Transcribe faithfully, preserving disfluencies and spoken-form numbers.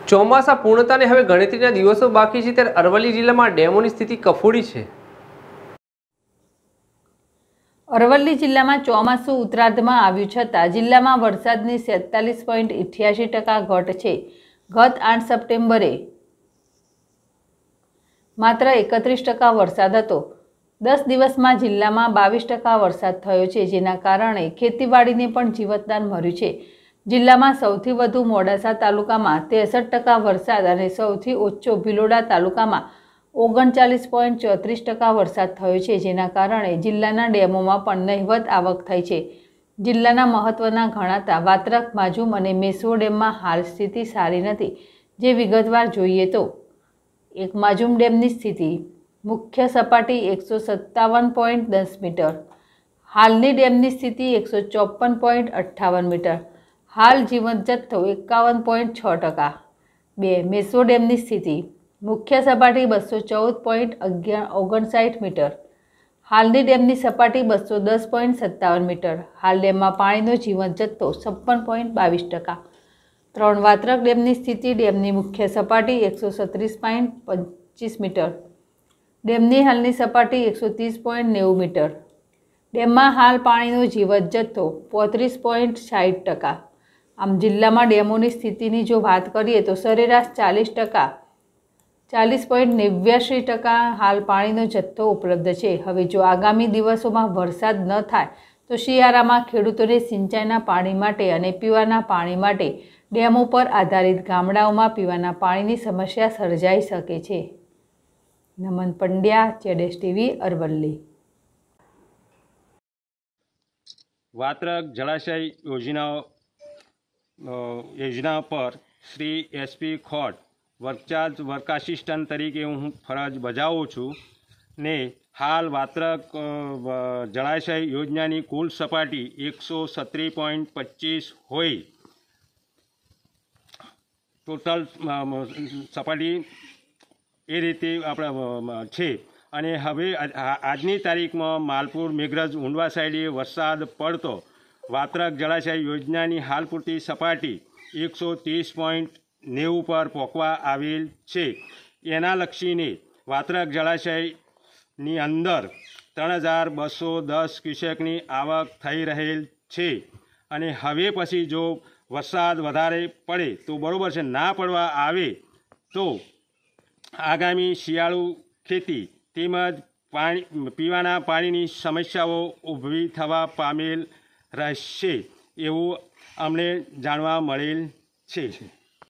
ચોમાસા પૂર્ણતાને હવે ગણતરીના દિવસો બાકી છે ત્યારે અરવલ્લી જિલ્લામાં ડેમોની સ્થિતિ કફોડી છે। અરવલ્લી જિલ્લામાં ચોમાસું ઉત્તરાર્ધમાં આવ્યું છતાં જિલ્લામાં વરસાદની સેતાલીસ પોઈન્ટ અઠ્યાસી ટકા ઘટ છે। ગત આઠ સપ્ટેમ્બરે માત્ર એકત્રીસ ટકા વરસાદ હતો। દસ દિવસમાં જિલ્લામાં બાવીસ ટકા વરસાદ થયો છે, જેના કારણે ખેતીવાડીને પણ જીવતદાન મળ્યું છે। જિલ્લામાં સૌથી વધુ મોડાસા તાલુકામાં ત્રેસઠ ટકા વરસાદ અને સૌથી ઓછો ભિલોડા તાલુકામાં ઓગણચાલીસ પોઈન્ટ ચોત્રીસ ટકા વરસાદ થયો છે, જેના કારણે જિલ્લાના ડેમોમાં પણ નહિવત આવક થઈ છે। જિલ્લાના મહત્વના ગણાતા વાત્રક, માજુમ અને મેશ્વો ડેમમાં હાલ સ્થિતિ સારી નથી। જે વિગતવાર જોઈએ તો એક માજુમ ડેમની સ્થિતિ મુખ્ય સપાટી એકસો સત્તાવન પોઈન્ટ દસ મીટર, હાલની ડેમની સ્થિતિ એકસો ચોપન પોઈન્ટ અઠ્ઠાવન મીટર, હાલ જીવંત જથ્થો એકાવન પોઈન્ટ છ ટકા। બે મેશ્વો ડેમની સ્થિતિ મુખ્ય સપાટી બસો ચૌદ પોઈન્ટ અગિયાર ઓગણસાઠ મીટર, હાલની ડેમની સપાટી બસો દસ પોઈન્ટ સત્તાવન મીટર, હાલ ડેમમાં પાણીનો જીવંત જથ્થો છપ્પન પોઈન્ટ બાવીસ ટકા। ત્રણ વાત્રક ડેમની સ્થિતિ ડેમની મુખ્ય સપાટી એકસો સત્રીસ પોઈન્ટ પચીસ મીટર, ડેમની હાલની સપાટી એકસો ત્રીસ પોઈન્ટ નેવું મીટર, ડેમમાં હાલ પાણીનો જીવંત જથ્થો પોત્રીસ પોઈન્ટ સાઠ ટકા। આમ જિલ્લામાં ડેમોની સ્થિતિની જો વાત કરીએ તો સરેરાશ ચાલીસ ટકા ચાલીસ પોઈન્ટ નેવ્યાસી ટકા હાલ પાણીનો જથ્થો ઉપલબ્ધ છે। હવે જો આગામી દિવસોમાં વરસાદ ન થાય તો શિયાળામાં ખેડૂતોને સિંચાઈના પાણી માટે અને પીવાના પાણી માટે ડેમો પર આધારિત ગામડાઓમાં પીવાના પાણીની સમસ્યા સર્જાઈ શકે છે। નમન પંડ્યા, ઝેડએસટીવી, અરવલ્લી। વાત્રક જળાશય યોજના યોજના પર શ્રી એસપી ખોટ વર્કચાર્જ વર્ક આસિસ્ટન્ટ તરીકે હું ફરજ બજાવું છું ને હાલ વાત્રક જળાશય યોજનાની કુલ સપાટી એકસો સત્રીસ પોઈન્ટ પચીસ હોય ટોટલ સપાટી એ રીતે આપણે છે। અને હવે આજની તારીખમાં માલપુર મેઘરજ ઊંડવા સાઈડે વરસાદ પડતો વાત્રક જળાશય યોજનાની હાલ પૂરતી સપાટી એકસો ત્રીસ પોઈન્ટ નેવું પર પહોંચવા આવેલ છે। એના લક્ષીને વાત્રક જળાશયની અંદર ત્રણ હજાર બસો દસ ક્યુસેકની આવક થઈ રહેલ છે। અને હવે પછી જો વરસાદ વધારે પડે તો બરાબર છે, ના પડવા આવે તો આગામી શિયાળુ ખેતી તેમજ પાણી પીવાના પાણીની સમસ્યાઓ ઊભી થવા પામેલ રહેશે એવું અમને જાણવા મળેલ છે।